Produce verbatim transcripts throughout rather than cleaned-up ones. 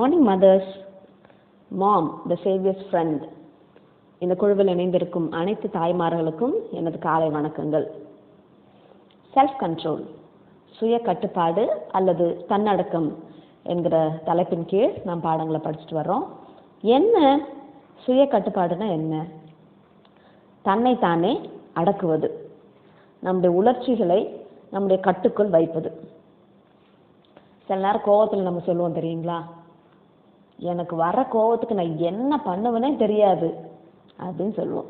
Morning mothers, mom the Xavier's friend இந்த குழுவில் இணைந்திருக்கும் அனைத்து தாய்மார்களுக்கும் எனது காலை வணக்கங்கள். செல்ஃப் கண்ட்ரோல், சுய கட்டுப்பாடு அல்லது தன்னடக்கம் என்கிற தலைப்பின் கீழ் நாம் பாடங்களை படிச்சுட்டு வர்றோம். என்ன சுய கட்டுப்பாடுனா என்ன? தன்னைத்தானே அடக்குவது, நம்முடைய உணர்ச்சிகளை நம்முடைய கட்டுக்குள் வைப்பது. சில நேரம் கோவத்தில் நம்ம சொல்லுவோம் தெரியுங்களா, எனக்கு வர கோவத்துக்கு நான் என்ன பண்ணுவேனே தெரியாது அப்படின்னு சொல்லுவோம்.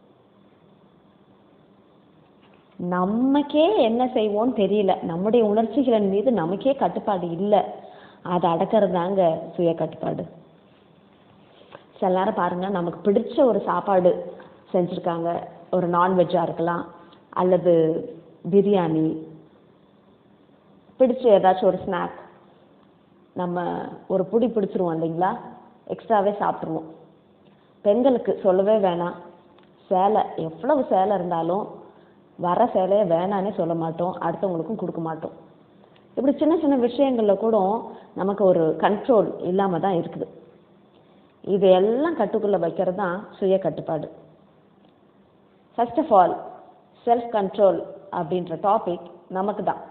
நமக்கே என்ன செய்வோம்னு தெரியல, நம்முடைய உணர்ச்சிகளின் மீது நமக்கே கட்டுப்பாடு இல்லை, அதை அடக்கிறது தாங்க சுய கட்டுப்பாடு. சில நேரம் பாருங்க, நமக்கு பிடிச்ச ஒரு சாப்பாடு செஞ்சுருக்காங்க, ஒரு நான்வெஜ்ஜாக இருக்கலாம் அல்லது பிரியாணி, பிடிச்ச ஏதாச்சும் ஒரு ஸ்நாக், நம்ம ஒரு புடி பிடிச்சிருவோம் இல்லைங்களா, எக்ஸ்ட்ராவே சாப்பிட்ருவோம். பெண்களுக்கு சொல்லவே வேணாம், சேலை எவ்வளவு சேலை இருந்தாலும் வர சேலையை வேணானே சொல்ல மாட்டோம், அடுத்தவங்களுக்கும் கொடுக்க மாட்டோம். இப்படி சின்ன சின்ன விஷயங்களில் கூட நமக்கு ஒரு கண்ட்ரோல் இல்லாமல் தான் இருக்குது. இதையெல்லாம் கட்டுக்குள்ளே வைக்கிறது தான் சுய கட்டுப்பாடு. First of all self control அப்படின்ற டாபிக் நமக்கு தான்.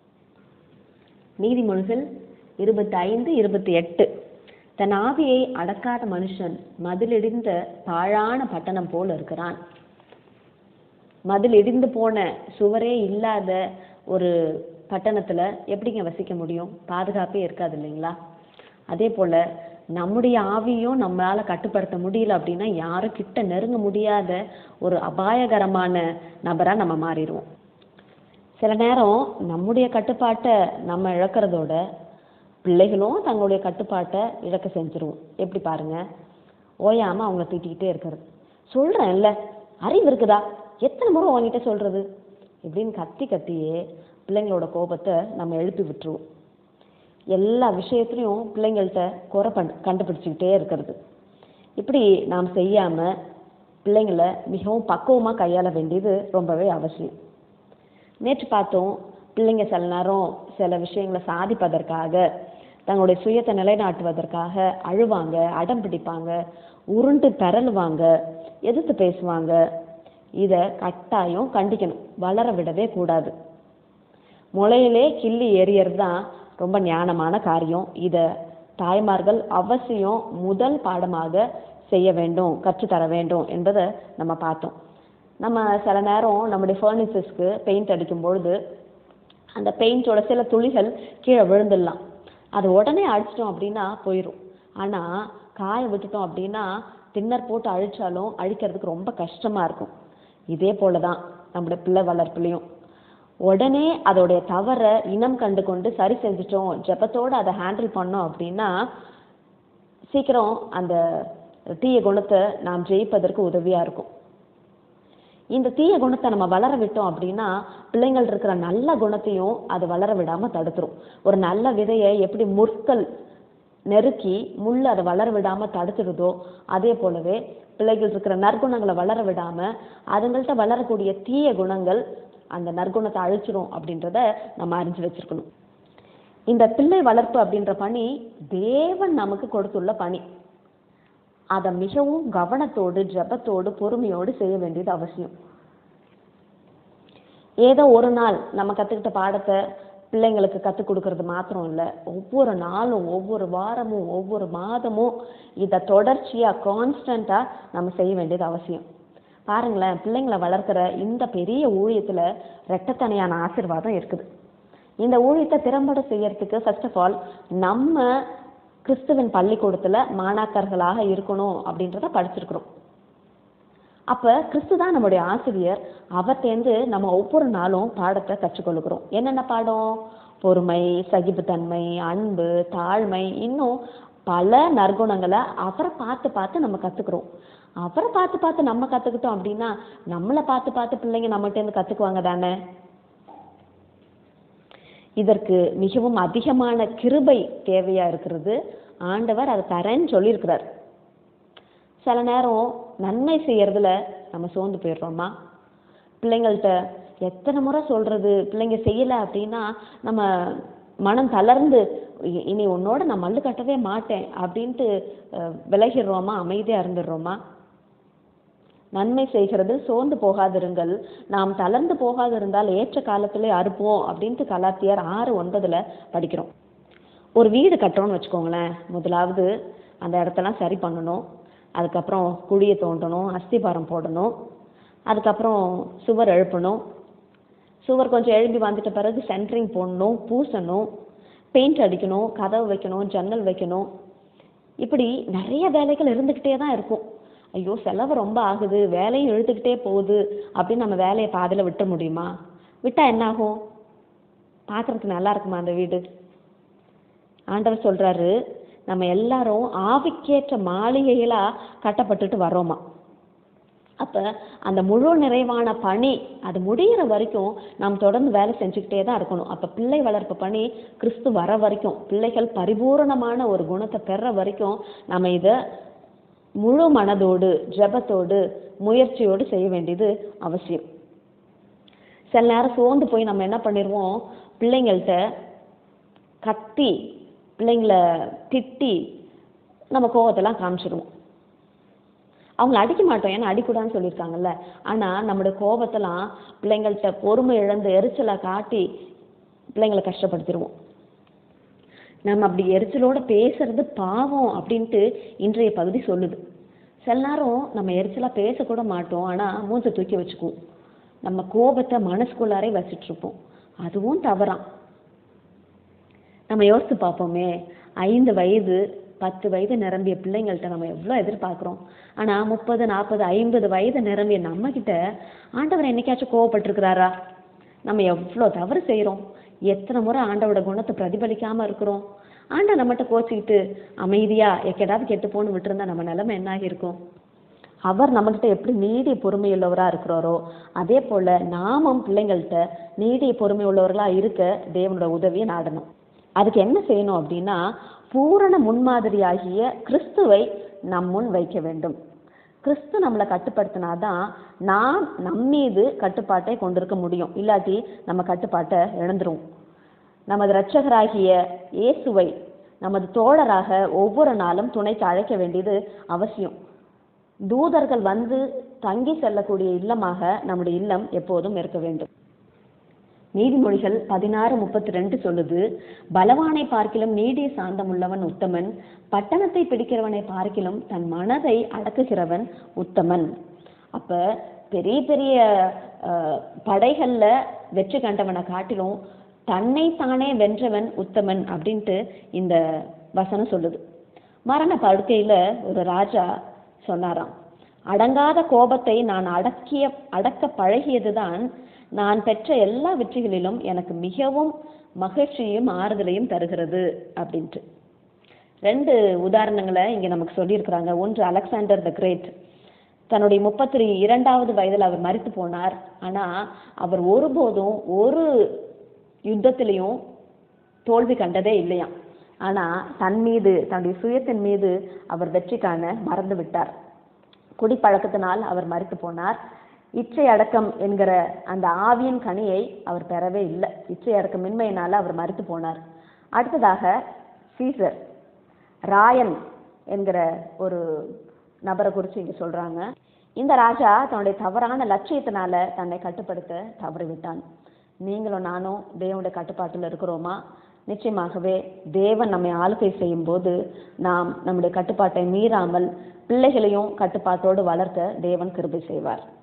நீதிமொழிகள் இருபத்தி ஐந்து இருபத்தி எட்டு, தன் ஆவியை அடக்காத மனுஷன் மதிலிடிந்த பாழான பட்டணம் போல் இருக்கிறான். மதில் இடிந்து போன சுவரே இல்லாத ஒரு பட்டணத்துல எப்படிங்க வசிக்க முடியும்? பாதுகாப்பே இருக்காது இல்லைங்களா? அதே போல நம்முடைய ஆவியும் நம்மளால கட்டுப்படுத்த முடியல அப்படின்னா யாரும் கிட்ட நெருங்க முடியாத ஒரு அபாயகரமான நபரா நம்ம மாறிடுவோம். சில நேரம் நம்முடைய கட்டுப்பாட்டை நம்ம இழக்கிறதோட பிள்ளைகளும் தங்களுடைய கட்டுப்பாட்டை இழக்க செஞ்சிருவோம். எப்படி பாருங்க, ஓயாம அவங்கள திட்டிக்கிட்டே இருக்கிறது, சொல்றேன் இல்ல அறிவு இருக்குதா, எத்தனை முறை உங்ககிட்ட சொல்றது இப்படின்னு கத்தி கத்தியே பிள்ளைங்களோட கோபத்தை நம்ம எழுப்பி விட்டுருவோம். எல்லா விஷயத்துலையும் பிள்ளைங்கள்ட்ட குறை பண் கண்டுபிடிச்சிக்கிட்டே இருக்கிறது. இப்படி நாம் செய்யாம பிள்ளைங்களை மிகவும் பக்குவமாக கையாள வேண்டியது ரொம்பவே அவசியம். நேற்று பார்த்தோம், பிள்ளைங்க சில நேரம் சில விஷயங்களை சாதிப்பதற்காக, தங்களுடைய சுயத்தை நிலைநாட்டுவதற்காக அழுவாங்க, அடம் பிடிப்பாங்க, உருண்டு பெறலுவாங்க, எதிர்த்து பேசுவாங்க. இதை கட்டாயம் கண்டிக்கணும், வளர விடவே கூடாது. முளையிலே கிள்ளி எறியறது தான் ரொம்ப ஞானமான காரியம். இதை தாய்மார்கள் அவசியம் முதல் பாடமாக செய்ய வேண்டும், கற்றுத்தர வேண்டும் என்பதை நம்ம பார்த்தோம். நம்ம சில நேரம் நம்முடைய ஃபர்னிச்சர்ஸ்க்கு பெயிண்ட் அடிக்கும் பொழுது அந்த பெயிண்டோட சில துளிகள் கீழே விழுந்துடலாம். அது உடனே அழிச்சிட்டோம் அப்படின்னா போயிடும். ஆனால் காய விட்டுட்டோம் அப்படின்னா தின்னர் போட்டு அழிச்சாலும் அழிக்கிறதுக்கு ரொம்ப கஷ்டமாக இருக்கும். இதே போல தான் நம்முடைய பிள்ளை வளர்ப்புலையும் உடனே அதோடைய தவறை இனம் கண்டு கொண்டு சரி செஞ்சுட்டோம், ஜெபத்தோடு அதை ஹேண்டில் பண்ணோம் அப்படின்னா சீக்கிரம் அந்த தீய குணத்தை நாம் ஜெயிப்பதற்கு உதவியாக இருக்கும். இந்த தீய குணத்தை நம்ம வளர விட்டோம் அப்படின்னா பிள்ளைங்கள் இருக்கிற நல்ல குணத்தையும் அது வளர விடாமல் தடுத்துரும். ஒரு நல்ல விதையை எப்படி முற்கள் நெருக்கி முள் அதை வளர விடாமல் தடுத்துடுதோ, அதே போலவே பிள்ளைகள் இருக்கிற நற்குணங்களை வளர விடாமல் அதுங்கள்ட்ட வளரக்கூடிய தீய குணங்கள் அந்த நற்குணத்தை அழிச்சிரும் அப்படின்றத நம்ம அறிஞ்சு வச்சிருக்கணும். இந்த பிள்ளை வளர்ப்பு அப்படின்ற பணி தேவன் நமக்கு கொடுத்துள்ள பணி. அதை மிகவும் கவனத்தோடு, ஜபத்தோடு, பொறுமையோடு செய்ய வேண்டியது அவசியம். ஏதோ ஒரு நாள் நம்ம கற்றுக்கிட்ட பாடத்தை பிள்ளைங்களுக்கு கற்றுக் கொடுக்கறது மாத்திரம் இல்லை, ஒவ்வொரு நாளும், ஒவ்வொரு வாரமும், ஒவ்வொரு மாதமும் இதை தொடர்ச்சியாக கான்ஸ்டண்ட்டாக நம்ம செய்ய வேண்டியது அவசியம். பாருங்களேன், பிள்ளைங்களை வளர்க்குற இந்த பெரிய ஊழியத்தில் ரெட்டத்தனையான ஆசீர்வாதம் இருக்குது. இந்த ஊழியத்தை திறம்பட செய்யறதுக்கு ஃபர்ஸ்ட் ஆஃப் ஆல் நம்ம கிறிஸ்துவின் பள்ளிக்கூடத்தில் மாணாக்கர்களாக இருக்கணும் அப்படின்றத படிச்சிருக்கிறோம். அப்போ கிறிஸ்து தான் நம்முடைய ஆசிரியர். அவர்கிட்டேருந்து நம்ம ஒவ்வொரு நாளும் பாடத்தை கற்றுக்கொள்கிறோம். என்னென்ன பாடம்? பொறுமை, சகிப்புத்தன்மை, அன்பு, தாழ்மை, இன்னும் பல நற்குணங்களை அவரை பார்த்து பார்த்து நம்ம கற்றுக்குறோம். அவரை பார்த்து பார்த்து நம்ம கற்றுக்கிட்டோம் அப்படின்னா நம்மளை பார்த்து பார்த்து பிள்ளைங்க நம்மகிட்டேருந்து கற்றுக்குவாங்க தானே. இதற்கு மிகவும் அதிகமான கிருபை தேவையா இருக்கிறது. ஆண்டவர் அதை தரேன்னு சொல்லியிருக்கிறார். சில நேரம் நன்மை செய்யறதுல நம்ம சோர்ந்து போயிடுறோமா? பிள்ளைங்கள்ட்ட எத்தனை முறை சொல்றது, பிள்ளைங்க செய்யலை அப்படின்னா நம்ம மனம் தளர்ந்து இ- இனி உன்னோட நான் மல்லு கட்டவே மாட்டேன் அப்படின்ட்டு அஹ், விலகிடுறோமா, அமைதியாக இருந்துடுறோமா? நன்மை செய்கிறது சோர்ந்து போகாதிருங்கள், நாம் தளர்ந்து போகாதிருந்தால் ஏற்ற காலத்திலே அறுப்போம் அப்படின்ட்டு கலாத்தியர் ஆறு ஒன்பதுல படிக்கிறோம். ஒரு வீடு கட்டுறோம்னு வச்சுக்கோங்களேன். முதலாவது அந்த இடத்தெல்லாம் சரி பண்ணணும், அதுக்கப்புறம் குழியை தோண்டணும், அஸ்திபாரம் போடணும், அதுக்கப்புறம் சுவர் எழுப்பணும், சுவர் கொஞ்சம் எழும்பி வந்துட்ட பிறகு சென்ட்ரிங் போடணும், பூசணும், பெயிண்ட் அடிக்கணும், கதவு வைக்கணும், ஜன்னல் வைக்கணும். இப்படி நிறைய வேலைகள் இருந்துக்கிட்டே தான் இருக்கும். ஐயோ செலவு ரொம்ப ஆகுது, வேலையும் இழுத்துக்கிட்டே போகுது அப்படின்னு நம்ம வேலையை பாதியில் விட்ட முடியுமா? விட்டா என்ன ஆகும்? பார்க்கறதுக்கு நல்லா இருக்குமா அந்த வீடு? ஆண்டவர் சொல்றாரு, நம்ம எல்லாரும் ஆவிக்கேற்ற மாளிகைகளா கட்டப்பட்டுட்டு வரோமா. அப்ப அந்த முழு நிறைவான பணி அது முடிகிற வரைக்கும் நாம் தொடர்ந்து வேலை செஞ்சுக்கிட்டே தான் இருக்கணும். அப்ப பிள்ளை வளர்ப்பு பணி கிறிஸ்து வர வரைக்கும், பிள்ளைகள் பரிபூரணமான ஒரு குணத்தை பெற வரைக்கும் நம்ம இதை முழு மனதோடு ஜெபத்தோடு முயற்சியோடு செய்ய வேண்டியது அவசியம். சில நேரம் சோர்ந்து போய் நம்ம என்ன பண்ணிடுவோம், பிள்ளைங்கள்ட்ட கத்தி பிள்ளைங்கள திட்டி நம்ம கோவத்தெல்லாம் காமிச்சிடுவோம். அவங்கள அடிக்க மாட்டோம், ஏன்னா அடிக்கூடாதுன்னு சொல்லியிருக்காங்கல்ல. ஆனால் நம்மளுடைய கோபத்தெல்லாம் பிள்ளைங்கள்ட்ட பொறுமை இழந்து எரிச்சலை காட்டி பிள்ளைங்களை கஷ்டப்படுத்திடுவோம். நம்ம அப்படி எரிச்சலோட பேசுறது பாவம் அப்படின்ட்டு இன்றைய பகுதி சொல்லுது. சில நேரம் நம்ம எரிச்சலாக பேசக்கூட மாட்டோம், ஆனால் மூஞ்சை தூக்கி வச்சுக்குவோம். நம்ம கோபத்தை மனசுக்குள்ளாரே வச்சுட்டு இருப்போம். அதுவும் தவறாம். நம்ம யோசித்து பார்ப்போமே, ஐந்து வயது பத்து வயது நிரம்பிய பிள்ளைங்கள்ட்ட நம்ம எவ்வளோ எதிர்பார்க்குறோம். ஆனால் முப்பது நாற்பது ஐம்பது வயது நிரம்பிய நம்ம கிட்ட ஆண்டவர் என்னைக்காச்சும் கோவப்பட்டிருக்கிறாரா? நம்ம எவ்வளோ தவறு செய்கிறோம், எத்தனை முறை ஆண்டவோட குணத்தை பிரதிபலிக்காமல் இருக்கிறோம். ஆண்டை நம்மகிட்ட கோச்சிக்கிட்டு அமைதியாக எக்கேடாவது கெட்டு போன்னு விட்டுருந்தா நம்ம நிலைமை என்ன ஆகியிருக்கும்? அவர் நம்மகிட்ட எப்படி நீடிய பொறுமையுள்ளவராக இருக்கிறாரோ அதே போல் நாமும் பிள்ளைங்கள்ட்ட நீடிய பொறுமை உள்ளவர்களாக இருக்க தேவனோட உதவியை நாடணும். அதுக்கு என்ன செய்யணும் அப்படின்னா, பூரண முன்மாதிரியாகிய கிறிஸ்துவை நம் முன் வைக்க வேண்டும். கிறிஸ்து நம்மளை கட்டுப்படுத்தினாதான் நாம் நம்மீது கட்டுப்பாட்டை கொண்டிருக்க முடியும். இல்லாட்டி நம்ம கட்டுப்பாட்டை இழந்துருவோம். நமது இரட்சகராகிய இயேசுவை நமது தோழராக ஒவ்வொரு நாளும் துணைக்கு அழைக்க வேண்டியது அவசியம். தூதர்கள் வந்து தங்கி செல்லக்கூடிய இல்லமாக நம்முடைய இல்லம் எப்போதும் இருக்க வேண்டும். நீதிமொழிகள் பதினாறு முப்பத்தி ரெண்டு சொல்லுது, பலவானை பார்க்கிலும் நீடிய சாந்தம் உள்ளவன் உத்தமன், பட்டணத்தை பிடிக்கிறவனை பார்க்கிலும் தன் மனதை அடக்குகிறவன் உத்தமன். அப்ப பெரிய பெரிய படைகள்ல வெற்றி கண்டவனை காட்டிலும் தன்னை தானே வென்றவன் உத்தமன் அப்படின்ட்டு இந்த வசனம் சொல்லுது. மரண படுக்கையில ஒரு ராஜா சொன்னாராம், அடங்காத கோபத்தை நான் அடக்கிய அடக்க பழகியதுதான் நான் பெற்ற எல்லா வெற்றிகளிலும் எனக்கு மிகவும் மகிழ்ச்சியும் ஆறுதலையும் தருகிறது அப்படின்ட்டு. ரெண்டு உதாரணங்களை இங்க நமக்கு சொல்லியிருக்கிறாங்க. ஒன்று அலெக்சாண்டர் த கிரேட். தன்னுடைய முப்பத்தி இரண்டாவது வயதில் அவர் மரித்து போனார். ஆனா அவர் ஒருபோதும் ஒரு யுத்தத்திலையும் தோல்வி கண்டதே இல்லையாம். ஆனா தன் மீது தன்னுடைய சுயத்தின் மீது அவர் வெற்றி காண மறந்து விட்டார். குடிப்பழக்கத்தினால் அவர் மரித்து போனார். இச்சை அடக்கம் என்கிற அந்த ஆவியின் கனியை அவர் பெறவே இல்லை. இச்சை அடக்கமின்மையினால அவர் மரித்து போனார். அடுத்ததாக சீசர் ராயன் என்கிற ஒரு நபரை குறித்து இங்க சொல்றாங்க. இந்த ராஜா தன்னுடைய தவறான லட்சியத்தினால தன்னை கட்டுப்படுத்த தவறிவிட்டான். நீங்களும் நானும் தேவனுடைய கட்டுப்பாட்டில் இருக்கிறோமா? நிச்சயமாகவே தேவன் நம்மை ஆளுகை செய்யும் போது நாம் நம்முடைய கட்டுப்பாட்டை மீறாமல் பிள்ளைகளையும் கட்டுப்பாட்டோடு வளர்க்க தேவன் கிருபை செய்வார்.